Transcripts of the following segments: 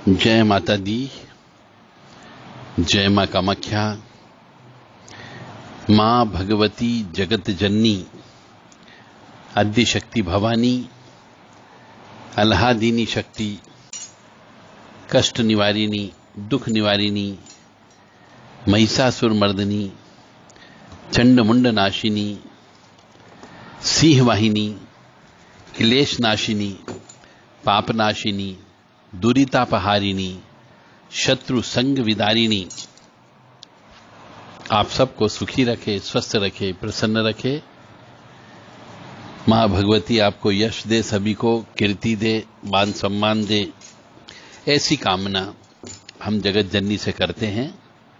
जय माता दी, जय मां कामाख्या। मां भगवती जगत जननी आद्य शक्ति भवानी अल्हादीनी शक्ति, कष्ट निवारिणी, दुख निवारिणी, महिषासुर मर्दिनी, चंड मुंड नाशिनी, सिंह वाहिनी, क्लेश नाशिनी, पाप नाशिनी, दुरितापहारिणी, शत्रु संग विदारिणी, आप सबको सुखी रखे, स्वस्थ रखे, प्रसन्न रखे। मां भगवती आपको यश दे, सभी को कीर्ति दे, मान सम्मान दे, ऐसी कामना हम जगत जननी से करते हैं।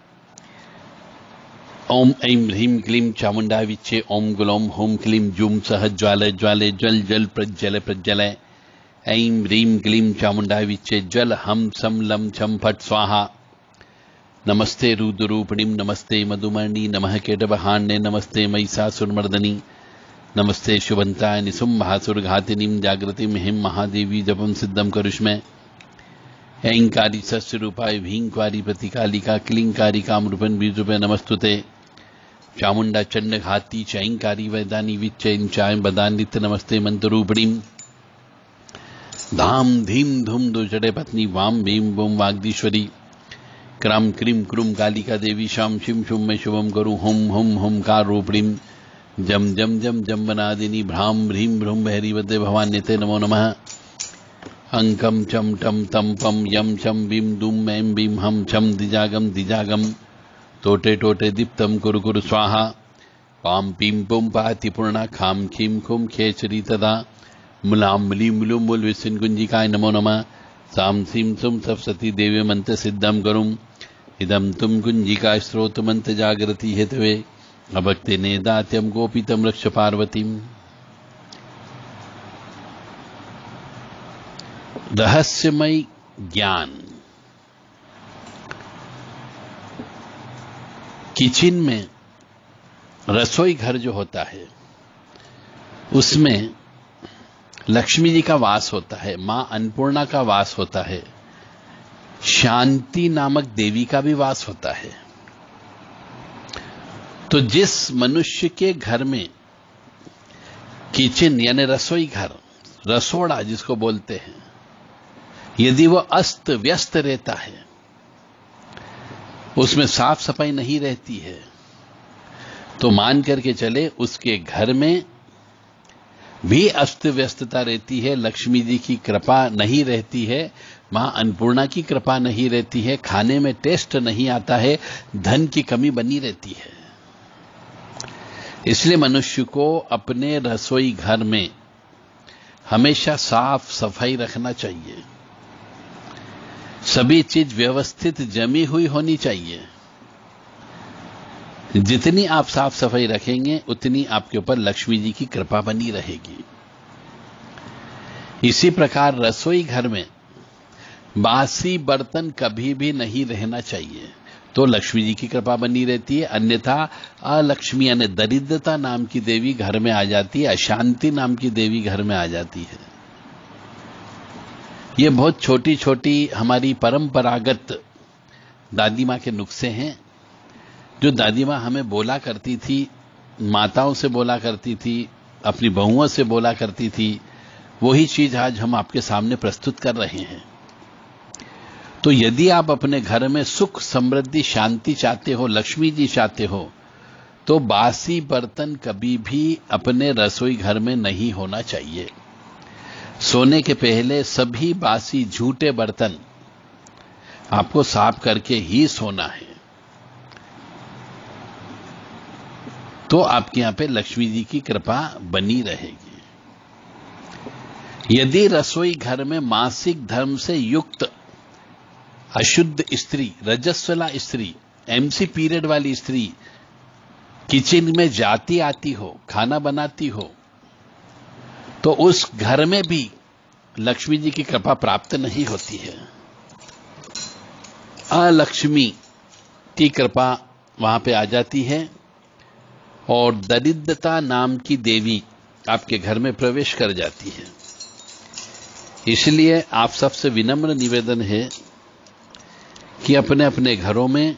ओम ऐं ह्रीं क्लीं चामुंडा विच्चे ओम गुलौम होम क्लीं जूम सह ज्वाले ज्वाले जल जल प्रज्वल प्रज्वलय। ऐं ह्रीं क्लीं चामुंडा विच्चे जल हम सम लम छम फट स्वाहा। नमस्ते रुद्ररूपिणीं, नमस्ते मधुमर्णी, नमः केटवहान्ये, नमस्ते महिषासुरमर्दिनी, नमस्ते शुभंताय निसुम्भासुर घातिनीं जागृतिं हिं महादेवी जपम सिद्धम करुष्मै। ऐंकारी सस्यरूपाय भींक्वारी प्रतिकालिका क्लींकारी कामरूपन बीजरूपे नमस्तुते। चामुंडा चंड घाती चैंकारी वैदानी विच्चैं चाय बदानित्य नमस्ते मंत्ररूपिणीं। धाम धीम धूम दो जड़े पत्नी वाम भीम बूम वाग्दीश्वरी। क्राम क्रीम क्रूम कालिका देवी शाम शिम शुम में शुभम करूं हुम हुम हुमकार रूपिणीं। जम जम जम जम्बनादिनी भ्राम भ्रीम भ्रूम भैरी वदे भवान्यते नमो नमः। अंकम चम टम तम पम यम चम बीम दूम ऐं बीम हम छम दिजागम दिजागम। टोटे टोटे दीप्तम कुरु कुरु स्वाहा। पाम पीम पुम पाति पूर्णा खाम खीम खुम खेचरी तदा। मुलाम मुली मुलुम मुल विसिन कुंजिकाय नमो नमः। साम सीम सुम सप्तती देवी मंत्र सिद्धम करुम। इदम तुम कुंजिका स्रोत मंत्र जागृति हेतवे। अभक्ति ने दात्यम गोपीतम रक्ष पार्वतीम। रहस्यमय ज्ञान। किचन में रसोई घर जो होता है उसमें लक्ष्मी जी का वास होता है, मां अन्नपूर्णा का वास होता है, शांति नामक देवी का भी वास होता है। तो जिस मनुष्य के घर में किचन यानी रसोई घर, रसोड़ा जिसको बोलते हैं, यदि वह अस्त व्यस्त रहता है, उसमें साफ सफाई नहीं रहती है, तो मान करके चले उसके घर में भी अस्त व्यस्तता रहती है, लक्ष्मी जी की कृपा नहीं रहती है, मां अन्नपूर्णा की कृपा नहीं रहती है, खाने में टेस्ट नहीं आता है, धन की कमी बनी रहती है। इसलिए मनुष्य को अपने रसोई घर में हमेशा साफ सफाई रखना चाहिए। सभी चीज व्यवस्थित जमी हुई होनी चाहिए। जितनी आप साफ सफाई रखेंगे उतनी आपके ऊपर लक्ष्मी जी की कृपा बनी रहेगी। इसी प्रकार रसोई घर में बासी बर्तन कभी भी नहीं रहना चाहिए, तो लक्ष्मी जी की कृपा बनी रहती है। अन्यथा अलक्ष्मी यानी दरिद्रता नाम की देवी घर में आ जाती है, अशांति नाम की देवी घर में आ जाती है। ये बहुत छोटी छोटी हमारी परंपरागत दादी मां के नुस्खे हैं, जो दादी मां हमें बोला करती थी, माताओं से बोला करती थी, अपनी बहुओं से बोला करती थी, वही चीज आज हम आपके सामने प्रस्तुत कर रहे हैं। तो यदि आप अपने घर में सुख समृद्धि शांति चाहते हो, लक्ष्मी जी चाहते हो, तो बासी बर्तन कभी भी अपने रसोई घर में नहीं होना चाहिए। सोने के पहले सभी बासी झूठे बर्तन आपको साफ करके ही सोना है, तो आपके यहां पे लक्ष्मी जी की कृपा बनी रहेगी। यदि रसोई घर में मासिक धर्म से युक्त अशुद्ध स्त्री, रजस्वला स्त्री, एमसी पीरियड वाली स्त्री किचन में जाती आती हो, खाना बनाती हो, तो उस घर में भी लक्ष्मी जी की कृपा प्राप्त नहीं होती है। अलक्ष्मी की कृपा वहां पे आ जाती है और दरिद्रता नाम की देवी आपके घर में प्रवेश कर जाती है। इसलिए आप सबसे विनम्र निवेदन है कि अपने अपने घरों में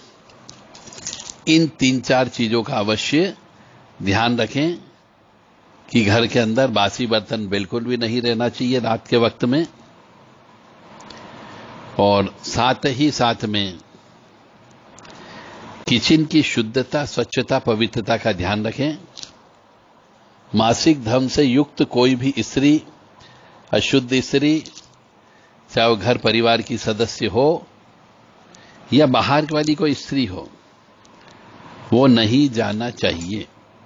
इन 3-4 चीजों का अवश्य ध्यान रखें कि घर के अंदर बासी बर्तन बिल्कुल भी नहीं रहना चाहिए रात के वक्त में, और साथ ही साथ में किचन की शुद्धता, स्वच्छता, पवित्रता का ध्यान रखें। मासिक धर्म से युक्त कोई भी स्त्री, अशुद्ध स्त्री, चाहे वो घर परिवार की सदस्य हो या बाहर वाली कोई स्त्री हो, वो नहीं जाना चाहिए।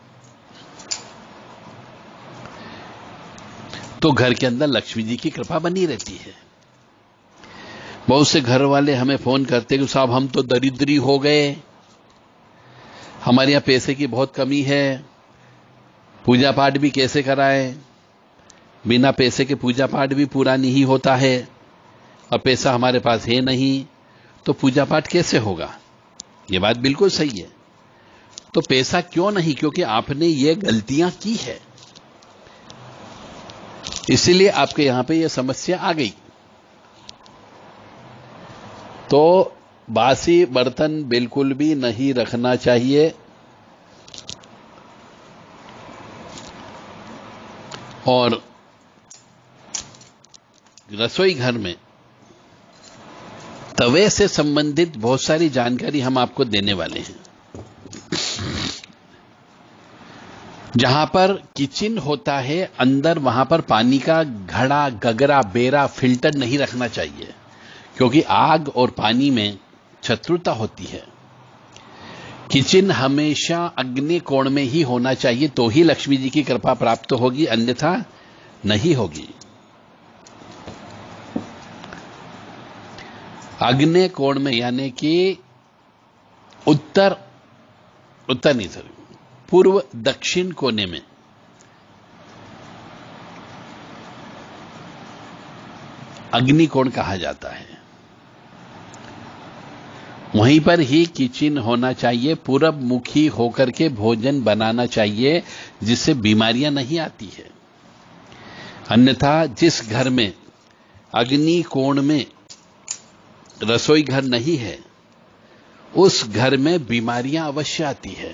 तो घर के अंदर लक्ष्मी जी की कृपा बनी रहती है। बहुत से घर वाले हमें फोन करते कि साहब हम तो दरिद्री हो गए, हमारे यहां पैसे की बहुत कमी है, पूजा पाठ भी कैसे कराएं, बिना पैसे के पूजा पाठ भी पूरा नहीं होता है, और पैसा हमारे पास है नहीं, तो पूजा पाठ कैसे होगा। ये बात बिल्कुल सही है। तो पैसा क्यों नहीं, क्योंकि आपने ये गलतियां की है, इसीलिए आपके यहां पे ये समस्या आ गई। तो बासी बर्तन बिल्कुल भी नहीं रखना चाहिए, और रसोई घर में तवे से संबंधित बहुत सारी जानकारी हम आपको देने वाले हैं। जहां पर किचन होता है अंदर, वहां पर पानी का घड़ा, गगरा, बेरा, फिल्टर नहीं रखना चाहिए, क्योंकि आग और पानी में शत्रुता होती है। किचन हमेशा अग्नि कोण में ही होना चाहिए, तो ही लक्ष्मी जी की कृपा प्राप्त होगी, अन्यथा नहीं होगी। अग्नि कोण में यानी कि उत्तर नहीं सर, पूर्व दक्षिण कोने में अग्निकोण कहा जाता है। वहीं पर ही किचन होना चाहिए, पूरब मुखी होकर के भोजन बनाना चाहिए, जिससे बीमारियां नहीं आती है। अन्यथा जिस घर में अग्निकोण में रसोई घर नहीं है, उस घर में बीमारियां अवश्य आती है।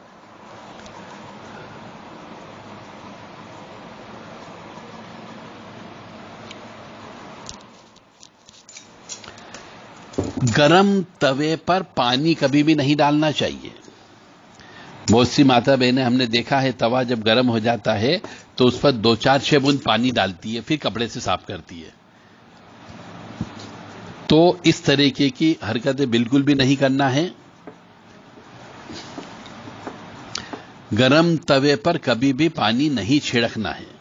गरम तवे पर पानी कभी भी नहीं डालना चाहिए। बहुत सी माता बहनें हमने देखा है, तवा जब गर्म हो जाता है तो उस पर 2-4-6 बूंद पानी डालती है, फिर कपड़े से साफ करती है। तो इस तरीके की हरकतें बिल्कुल भी नहीं करना है। गरम तवे पर कभी भी पानी नहीं छिड़कना है,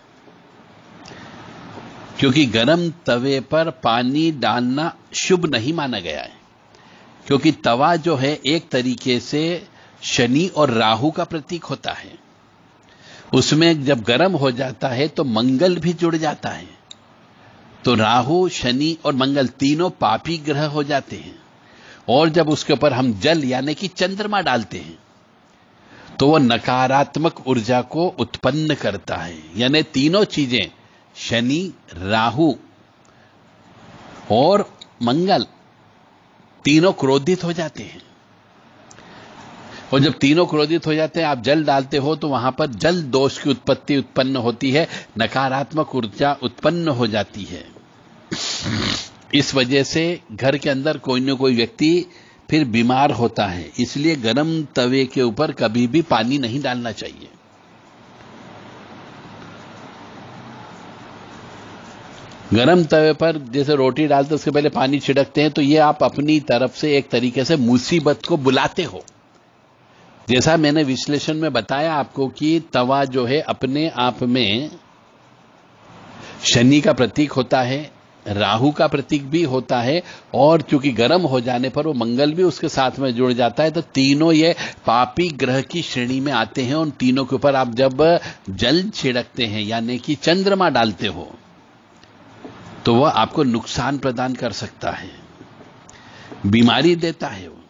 क्योंकि गरम तवे पर पानी डालना शुभ नहीं माना गया है। क्योंकि तवा जो है एक तरीके से शनि और राहु का प्रतीक होता है, उसमें जब गर्म हो जाता है तो मंगल भी जुड़ जाता है। तो राहु, शनि और मंगल तीनों पापी ग्रह हो जाते हैं, और जब उसके ऊपर हम जल यानी कि चंद्रमा डालते हैं तो वह नकारात्मक ऊर्जा को उत्पन्न करता है। यानी तीनों चीजें, शनि, राहु और मंगल, तीनों क्रोधित हो जाते हैं। और जब तीनों क्रोधित हो जाते हैं, आप जल डालते हो तो वहां पर जल दोष की उत्पत्ति उत्पन्न होती है, नकारात्मक ऊर्जा उत्पन्न हो जाती है। इस वजह से घर के अंदर कोई न कोई व्यक्ति फिर बीमार होता है। इसलिए गर्म तवे के ऊपर कभी भी पानी नहीं डालना चाहिए। गरम तवे पर जैसे रोटी डालते उसके पहले पानी छिड़कते हैं, तो ये आप अपनी तरफ से एक तरीके से मुसीबत को बुलाते हो। जैसा मैंने विश्लेषण में बताया आपको कि तवा जो है अपने आप में शनि का प्रतीक होता है, राहु का प्रतीक भी होता है, और चूंकि गर्म हो जाने पर वो मंगल भी उसके साथ में जुड़ जाता है। तो तीनों ये पापी ग्रह की श्रेणी में आते हैं। उन तीनों के ऊपर आप जब जल छिड़कते हैं यानी कि चंद्रमा डालते हो, तो वह आपको नुकसान प्रदान कर सकता है, बीमारी देता है वो।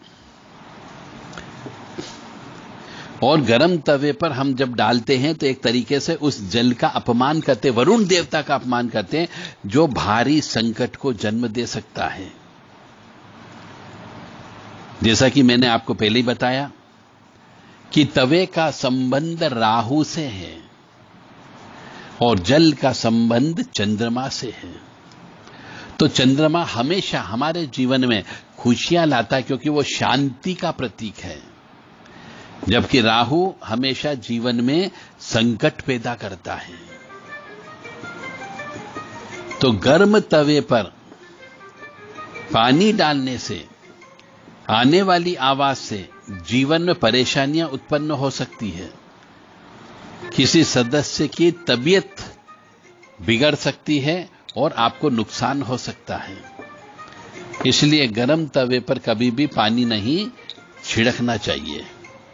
और गर्म तवे पर हम जब डालते हैं तो एक तरीके से उस जल का अपमान करते, वरुण देवता का अपमान करते हैं, जो भारी संकट को जन्म दे सकता है। जैसा कि मैंने आपको पहले ही बताया कि तवे का संबंध राहु से है और जल का संबंध चंद्रमा से है। तो चंद्रमा हमेशा हमारे जीवन में खुशियां लाता है क्योंकि वो शांति का प्रतीक है, जबकि राहु हमेशा जीवन में संकट पैदा करता है। तो गर्म तवे पर पानी डालने से आने वाली आवाज से जीवन में परेशानियां उत्पन्न हो सकती है। किसी सदस्य की तबीयत बिगड़ सकती है और आपको नुकसान हो सकता है। इसलिए गर्म तवे पर कभी भी पानी नहीं छिड़कना चाहिए।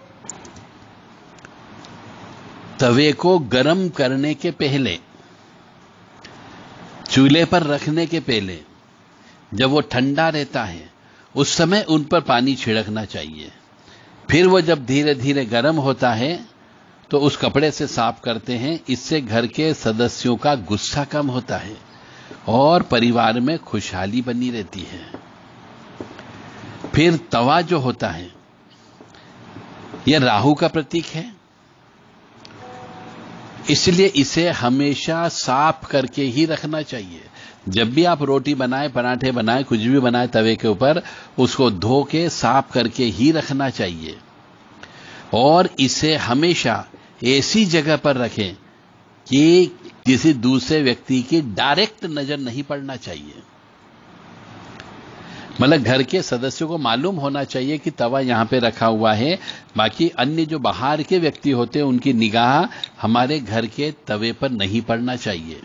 तवे को गर्म करने के पहले, चूल्हे पर रखने के पहले, जब वो ठंडा रहता है उस समय उन पर पानी छिड़कना चाहिए। फिर वो जब धीरे धीरे गर्म होता है तो उस कपड़े से साफ करते हैं। इससे घर के सदस्यों का गुस्सा कम होता है और परिवार में खुशहाली बनी रहती है। फिर तवा जो होता है यह राहु का प्रतीक है, इसलिए इसे हमेशा साफ करके ही रखना चाहिए। जब भी आप रोटी बनाए, पराठे बनाए, कुछ भी बनाए तवे के ऊपर, उसको धो के साफ करके ही रखना चाहिए और इसे हमेशा ऐसी जगह पर रखें कि किसी दूसरे व्यक्ति की डायरेक्ट नजर नहीं पड़ना चाहिए। मतलब घर के सदस्यों को मालूम होना चाहिए कि तवा यहां पे रखा हुआ है, बाकी अन्य जो बाहर के व्यक्ति होते हैं उनकी निगाह हमारे घर के तवे पर नहीं पड़ना चाहिए।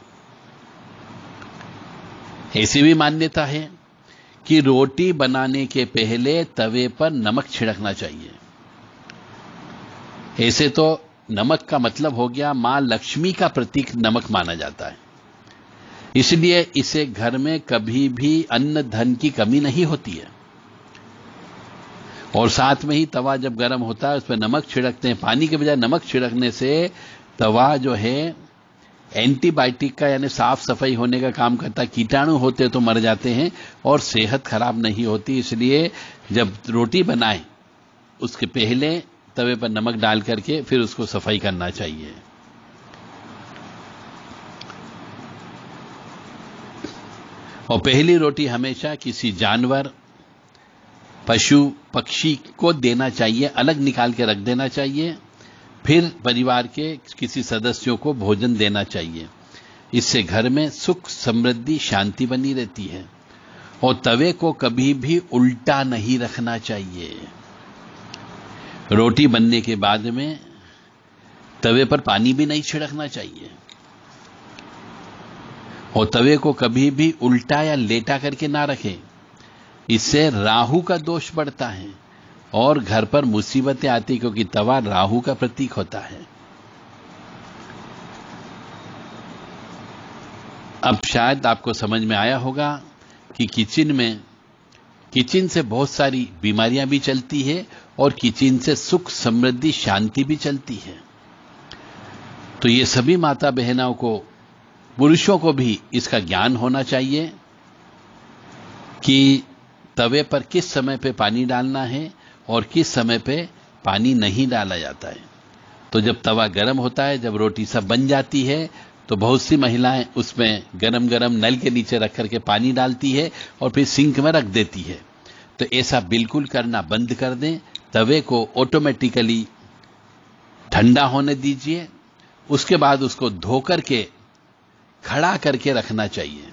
ऐसी भी मान्यता है कि रोटी बनाने के पहले तवे पर नमक छिड़कना चाहिए। ऐसे तो नमक का मतलब हो गया मां लक्ष्मी का प्रतीक नमक माना जाता है, इसलिए इसे घर में कभी भी अन्न धन की कमी नहीं होती है। और साथ में ही तवा जब गर्म होता है उस पर नमक छिड़कते हैं। पानी के बजाय नमक छिड़कने से तवा जो है एंटीबायोटिक का यानी साफ सफाई होने का काम करता है। कीटाणु होते तो मर जाते हैं और सेहत खराब नहीं होती। इसलिए जब रोटी बनाए उसके पहले तवे पर नमक डाल करके फिर उसको सफाई करना चाहिए। और पहली रोटी हमेशा किसी जानवर, पशु, पक्षी को देना चाहिए, अलग निकाल के रख देना चाहिए। फिर परिवार के किसी सदस्यों को भोजन देना चाहिए। इससे घर में सुख, समृद्धि, शांति बनी रहती है। और तवे को कभी भी उल्टा नहीं रखना चाहिए। रोटी बनने के बाद में तवे पर पानी भी नहीं छिड़कना चाहिए और तवे को कभी भी उल्टा या लेटा करके ना रखें। इससे राहु का दोष बढ़ता है और घर पर मुसीबतें आती, क्योंकि तवा राहु का प्रतीक होता है। अब शायद आपको समझ में आया होगा कि किचन से बहुत सारी बीमारियां भी चलती है और किचन से सुख, समृद्धि, शांति भी चलती है। तो ये सभी माता बहनों को, पुरुषों को भी इसका ज्ञान होना चाहिए कि तवे पर किस समय पे पानी डालना है और किस समय पे पानी नहीं डाला जाता है। तो जब तवा गर्म होता है, जब रोटी सब बन जाती है, तो बहुत सी महिलाएं उसमें गरम गरम नल के नीचे रख करके पानी डालती है और फिर सिंक में रख देती है। तो ऐसा बिल्कुल करना बंद कर दें। तवे को ऑटोमेटिकली ठंडा होने दीजिए, उसके बाद उसको धो करके खड़ा करके रखना चाहिए।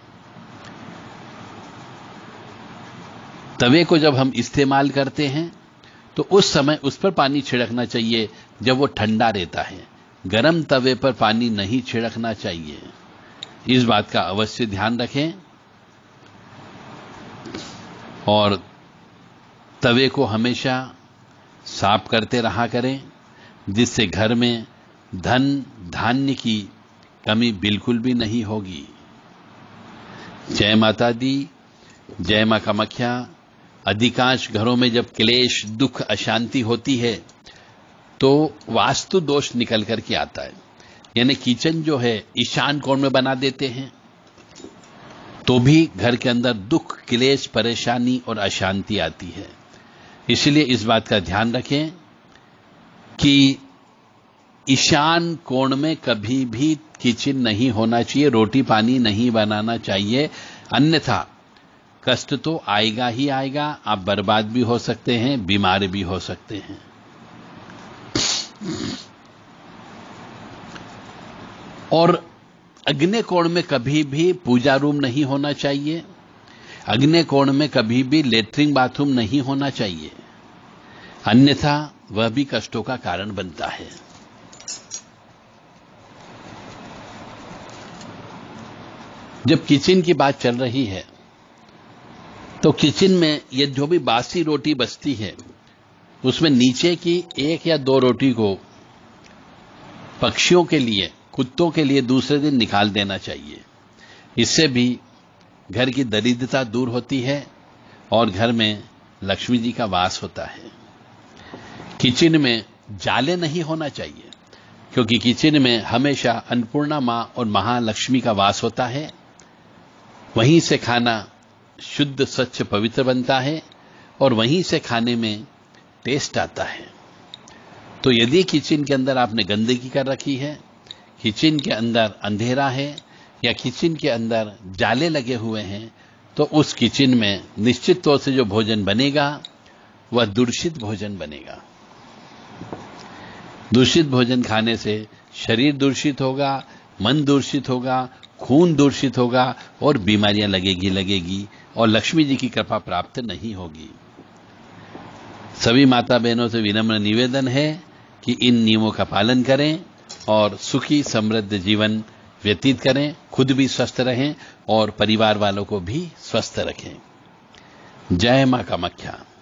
तवे को जब हम इस्तेमाल करते हैं तो उस समय उस पर पानी छिड़कना चाहिए जब वो ठंडा रहता है। गरम तवे पर पानी नहीं छिड़कना चाहिए। इस बात का अवश्य ध्यान रखें और तवे को हमेशा साफ करते रहा करें, जिससे घर में धन धान्य की कमी बिल्कुल भी नहीं होगी। जय माता दी, जय मां कामाख्या। अधिकांश घरों में जब क्लेश, दुख, अशांति होती है तो वास्तु दोष निकल करके आता है। यानी किचन जो है ईशान कोण में बना देते हैं तो भी घर के अंदर दुख, क्लेश, परेशानी और अशांति आती है। इसलिए इस बात का ध्यान रखें कि ईशान कोण में कभी भी किचन नहीं होना चाहिए, रोटी पानी नहीं बनाना चाहिए, अन्यथा कष्ट तो आएगा ही आएगा। आप बर्बाद भी हो सकते हैं, बीमार भी हो सकते हैं। और अग्नि कोण में कभी भी पूजा रूम नहीं होना चाहिए, अग्नि कोण में कभी भी लेटरिन बाथरूम नहीं होना चाहिए, अन्यथा वह भी कष्टों का कारण बनता है। जब किचन की बात चल रही है तो किचन में ये जो भी बासी रोटी बचती है उसमें नीचे की 1 या 2 रोटी को पक्षियों के लिए, कुत्तों के लिए दूसरे दिन निकाल देना चाहिए। इससे भी घर की दरिद्रता दूर होती है और घर में लक्ष्मी जी का वास होता है। किचन में जाले नहीं होना चाहिए, क्योंकि किचन में हमेशा अन्नपूर्णा मां और महालक्ष्मी का वास होता है। वहीं से खाना शुद्ध, स्वच्छ, पवित्र बनता है और वहीं से खाने में टेस्ट आता है। तो यदि किचन के अंदर आपने गंदगी कर रखी है, किचन के अंदर अंधेरा है या किचन के अंदर जाले लगे हुए हैं, तो उस किचन में निश्चित तौर से जो भोजन बनेगा वह दूषित भोजन बनेगा। दूषित भोजन खाने से शरीर दूषित होगा, मन दूषित होगा, खून दूषित होगा और बीमारियां लगेगी और लक्ष्मी जी की कृपा प्राप्त नहीं होगी। सभी माता बहनों से विनम्र निवेदन है कि इन नियमों का पालन करें और सुखी समृद्ध जीवन व्यतीत करें, खुद भी स्वस्थ रहें और परिवार वालों को भी स्वस्थ रखें। जय मां कामाख्या।